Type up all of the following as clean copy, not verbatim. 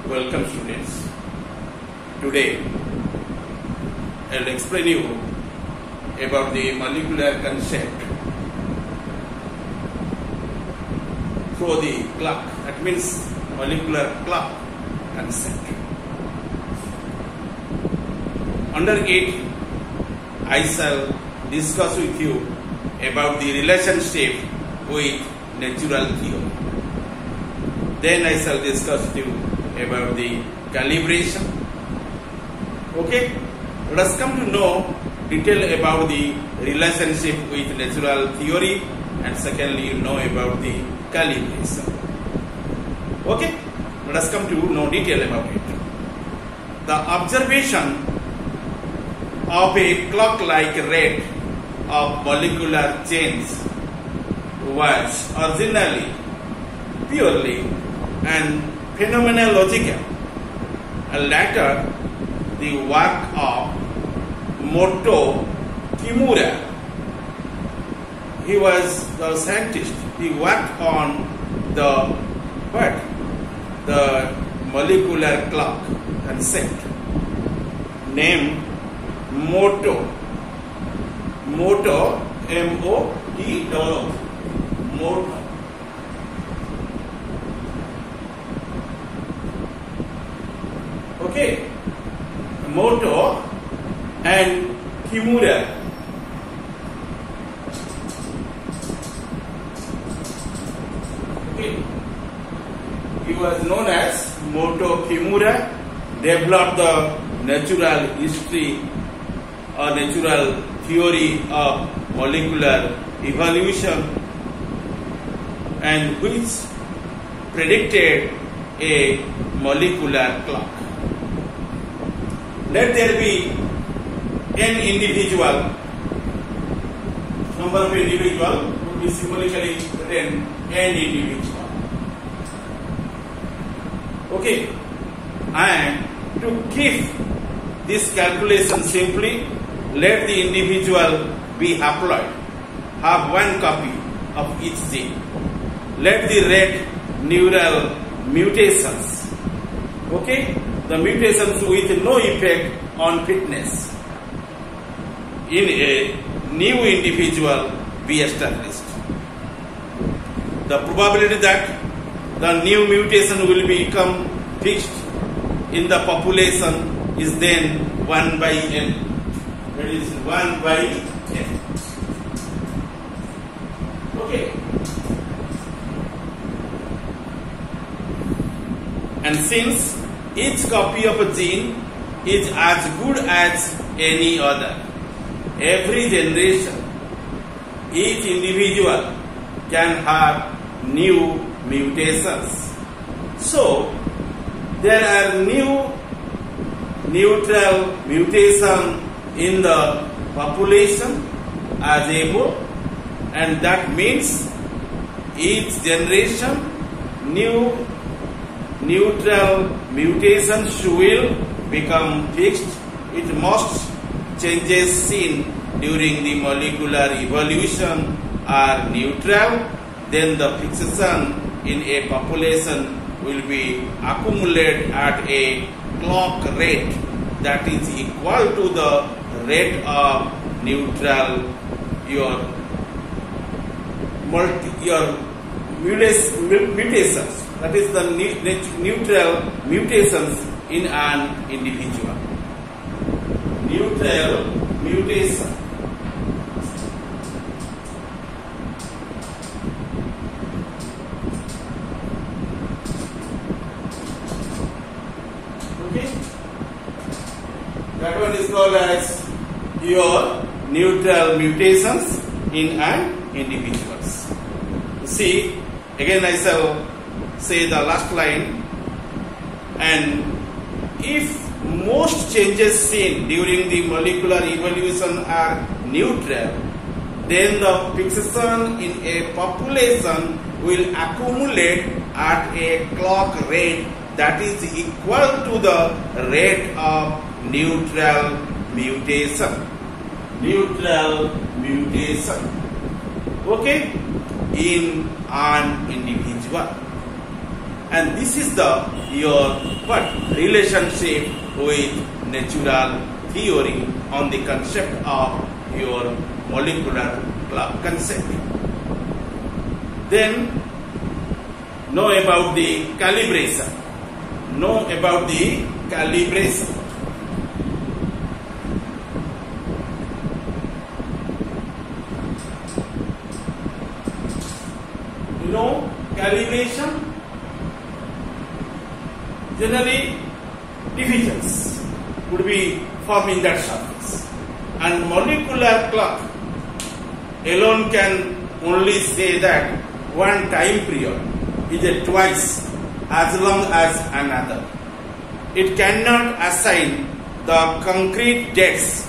Welcome students. Today I will explain you about the molecular concept through the clock. That means molecular clock concept. Under it I shall discuss with you about the relationship with natural theory. Then I shall discuss with you about the calibration. Okay, let us come to know detail about the relationship with natural theory, and secondly you know about the calibration. Okay, let us come to know detail about it. The observation of a clock-like rate of molecular change was originally purely and phenomenological, and later the work of Moto Kimura. He was the scientist. He worked on the molecular clock concept named Moto, M-O-T-O, Moto. Okay, Moto and Kimura. Okay, he was known as Moto Kimura. Developed the natural history or natural theory of molecular evolution, and which predicted a molecular clock. Let there be n individual, number of individual would be symbolically written n individual. Okay, and to keep this calculation simply, let the individual be haploid, have one copy of each gene. Let the rate neural mutations, okay, the mutations with no effect on fitness in a new individual be established. The probability that the new mutation will become fixed in the population is then 1 by n. That is 1 by n. Okay. And since each copy of a gene is as good as any other, every generation, each individual can have new mutations. So, there are new neutral mutation in the population as a whole, and that means each generation new neutral mutations will become fixed with most changes seen during the molecular evolution are neutral. Then the fixation in a population will be accumulated at a clock rate that is equal to the rate of neutral your mutations. That is the neutral mutations in an individual. Neutral mutation. Okay? That one is called as your neutral mutations in an individuals. See, again I shall say the last line, and if most changes seen during the molecular evolution are neutral, then the fixation in a population will accumulate at a clock rate that is equal to the rate of neutral mutation. Neutral mutation. Okay? In an individual. And this is your relationship with natural theory on the concept of your molecular clock concept. Then know about the calibration. Know about the calibration. You know calibration? Generally, divisions would be formed in that surface, and molecular clock alone can only say that one time period is a twice as long as another. It cannot assign the concrete dates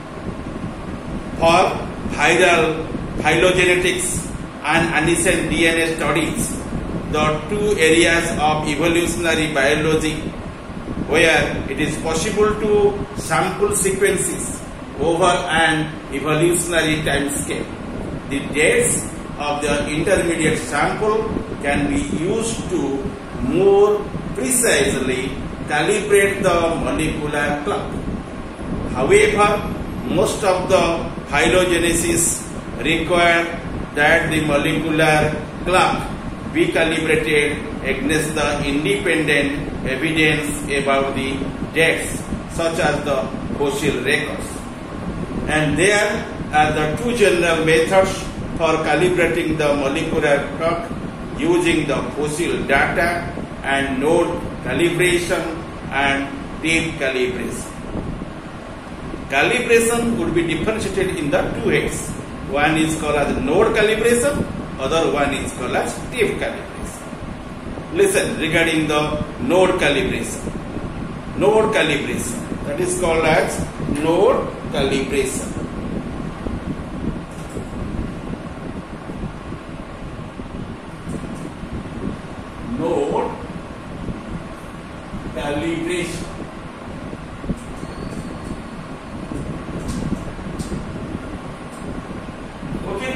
for phylogenetics and ancient DNA studies, the two areas of evolutionary biology where it is possible to sample sequences over an evolutionary time scale. The dates of the intermediate sample can be used to more precisely calibrate the molecular clock. However, most of the phylogenesis require that the molecular clock be calibrated against the independent evidence about the dates, such as the fossil records. And there are the two general methods for calibrating the molecular clock using the fossil data and node calibration and tape calibration. Calibration would be differentiated in the two heads. One is called as node calibration, other one is called as tape calibration. Listen regarding the node calibration. Node calibration, that is called as node calibration. Node calibration. Okay.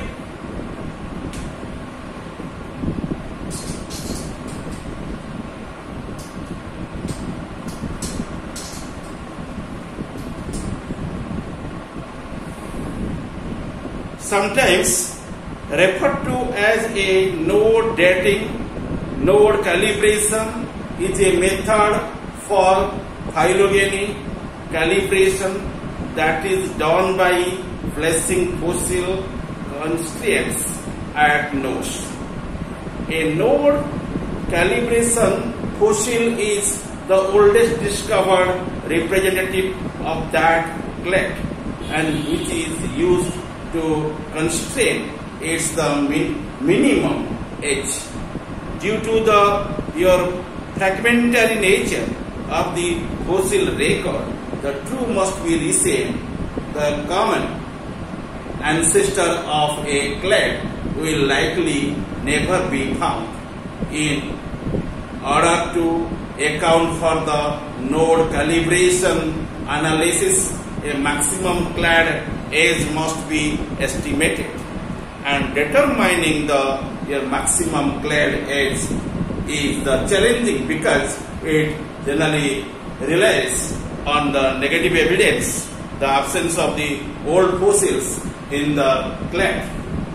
Sometimes referred to as a node dating, node calibration is a method for phylogeny calibration that is done by placing fossil constraints at nodes. A node calibration fossil is the oldest discovered representative of that clade and which is used to constrain its minimum age. Due to your fragmentary nature of the fossil record, the two must be the same. The common ancestor of a clade will likely never be found. In order to account for the node calibration analysis, a maximum clade age must be estimated, and determining your maximum clade age is the challenging because it generally relies on the negative evidence, the absence of the old fossils in the clade.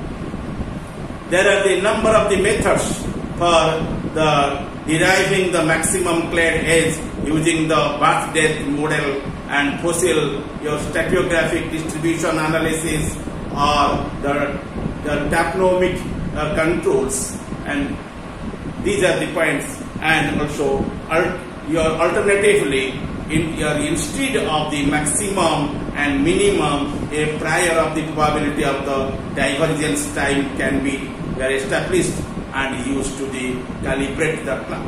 There are the number of the methods for deriving the maximum clade age using the birth death model and fossil, your stratigraphic distribution analysis, or the taxonomic controls, and these are the points. And also alternatively, instead of the maximum and minimum, a prior of the probability of the divergence time can be established and used to calibrate the clock.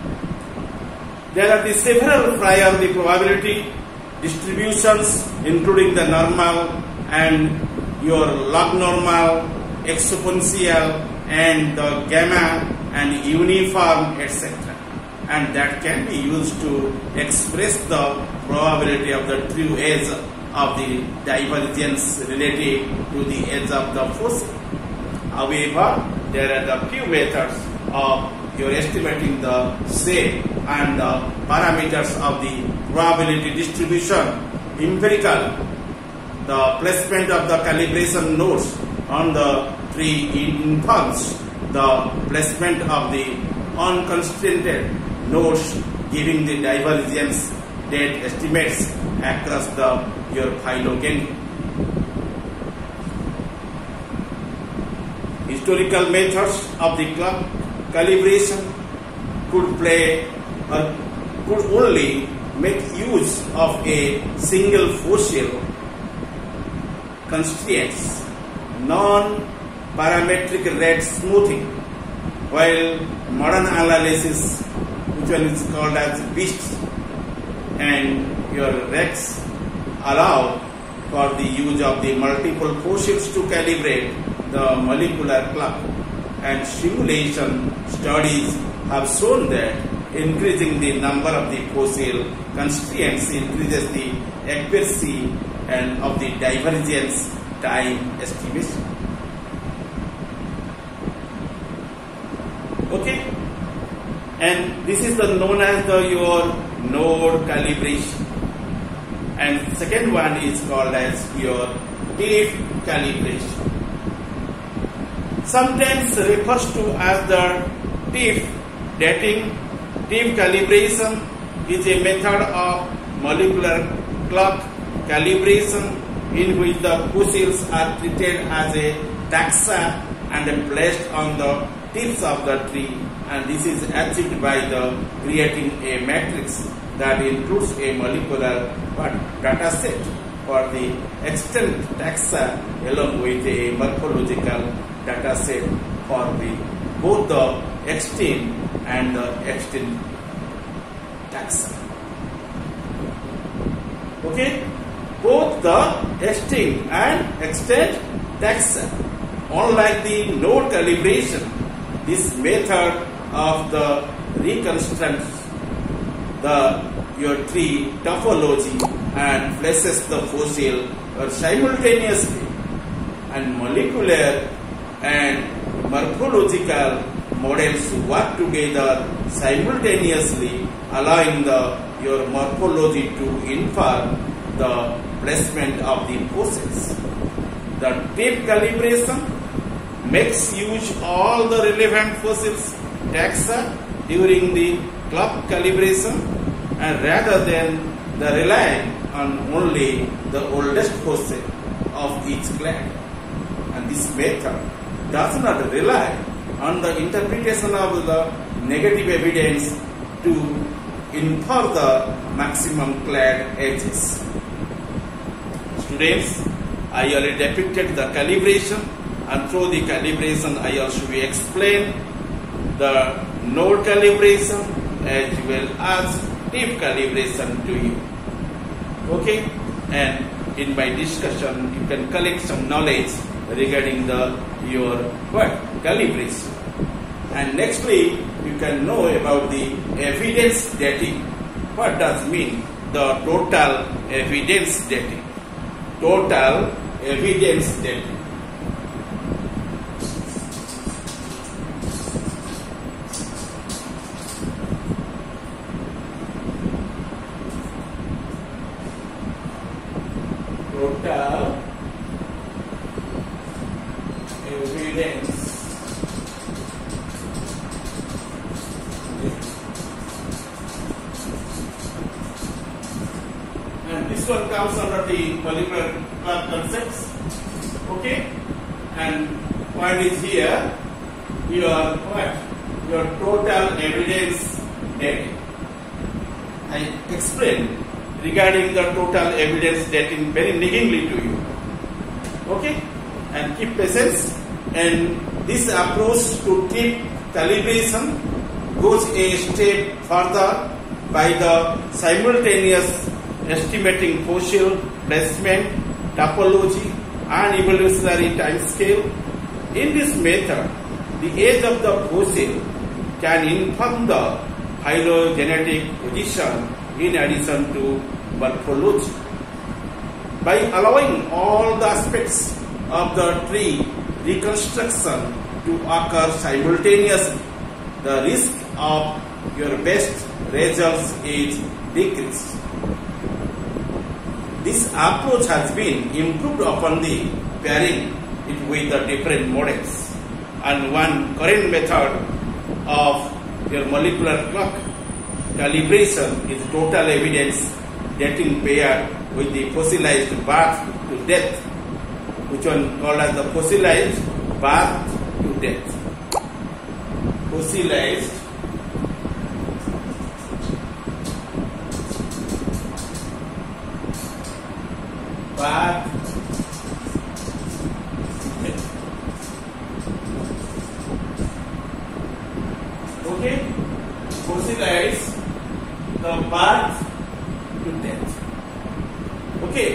There are the several prior the probability distributions, including the normal and your log normal, exponential, and the gamma and uniform, etc. And that can be used to express the probability of the true age of the divergence relative to the age of the fossil. However, there are the few methods of your estimating the shape and the parameters of the probability distribution. Empirical, the placement of the calibration nodes on the tree informs the placement of the unconstrained nodes, giving the divergence date estimates across your phylogeny. Historical methods of the clock calibration could only make use of a single fossil constraints, non-parametric rate smoothing, while modern analysis, which one is called as BEAST, and your REX allow for the use of the multiple fossils to calibrate the molecular clock, and simulation studies have shown that increasing the number of the fossil constraints increases the accuracy and of the divergence time estimation. Okay, and this is known as your node calibration, and second one is called as your TIFF calibration. Sometimes refers to as the TIFF dating. TIFF calibration is a method of molecular clock calibration in which the fossils are treated as a taxa and placed on the tips of the tree, and this is achieved by creating a matrix that includes a molecular data set for the extant taxa along with a morphological data set for both the extant and the extant taxa. Okay, both the extinct and extant taxa. Unlike the node calibration, this method of the reconstructs your tree topology and places the fossil simultaneously, and molecular and morphological models work together simultaneously, allowing your morphology to infer the placement of the fossils. The TIFF calibration makes use all the relevant fossils taxa during the clock calibration, and rather than relying on only the oldest fossil of each clade. And this method does not rely on the interpretation of the negative evidence to infer the maximum clade ages. Students, I already depicted the calibration, and through the calibration I also will explain the node calibration as well as TIFF calibration to you. Okay, and in my discussion you can collect some knowledge regarding your calibration. And nextly you can know about the evidence dating. What does mean the total evidence dating? Total evidence dating. Total evidence and this one comes under the molecular clock concepts. Okay, and point is here your total evidence dating. I explain regarding the total evidence dating very niggingly to you. Okay, and keep patience. And this approach to TIFF calibration goes a step further by the simultaneous estimating fossil placement, topology, and evolutionary time scale. In this method, the age of the fossil can inform the phylogenetic position in addition to morphology. By allowing all the aspects of the tree reconstruction to occur simultaneously, the risk of your best results is decreased. This approach has been improved upon the pairing it with the different models. And one current method of your molecular clock calibration is total evidence dating paired with the fossilized birth to death, which one called as the fossilized birth to death. Fossilized birth to death. Okay, fossilized the birth to death. Okay,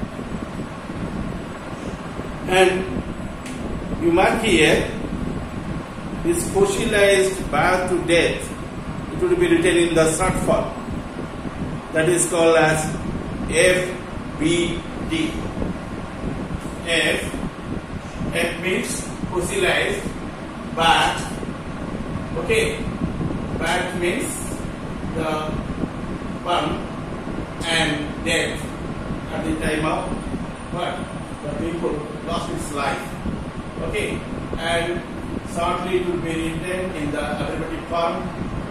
and you mark here this fossilized birth to death. It will be written in the short form, that is called as FBD. F means fossilized birth. Okay, birth means the birth and death at the time of what the people lost his life. Okay, and shortly it will be written in the alphabetic form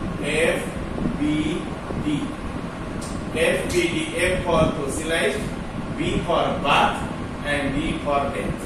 FBD. FBD, F for fossilized, B for birth, and D for death.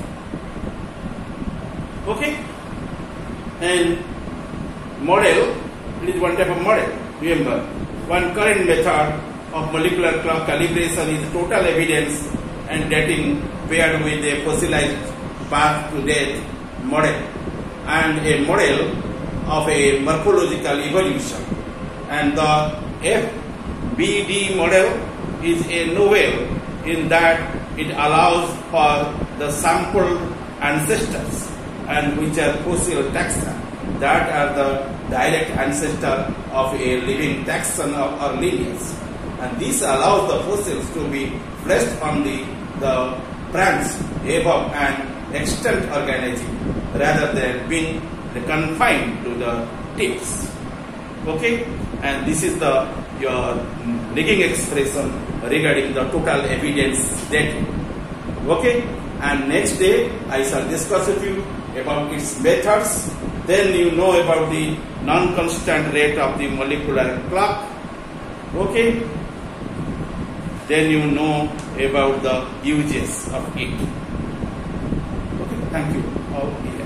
Okay, and model, it is one type of model. Remember, one current method of molecular clock calibration is total evidence and dating paired with a fossilized birth to death model, and a model of a morphological evolution. And the FBD model is a novel in that it allows for the sampled ancestors, and which are fossil taxa, that are the direct ancestor of a living taxon or lineage. And this allows the fossils to be placed on the branch above an extant organism rather than being confined to the tips. Okay, and this is your negging expression regarding the total evidence dating. Okay, and next day I shall discuss with you about its methods. Then you know about the non-constant rate of the molecular clock. Okay, then you know about the uses of it. Okay, thank you.